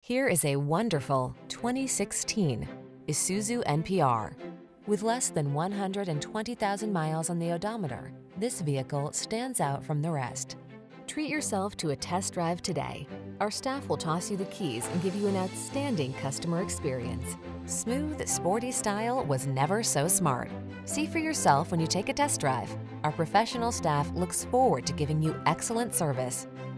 Here is a wonderful 2016 Isuzu NPR. With less than 120,000 miles on the odometer, this vehicle stands out from the rest. Treat yourself to a test drive today. Our staff will toss you the keys and give you an outstanding customer experience. Smooth, sporty style was never so smart. See for yourself when you take a test drive. Our professional staff looks forward to giving you excellent service.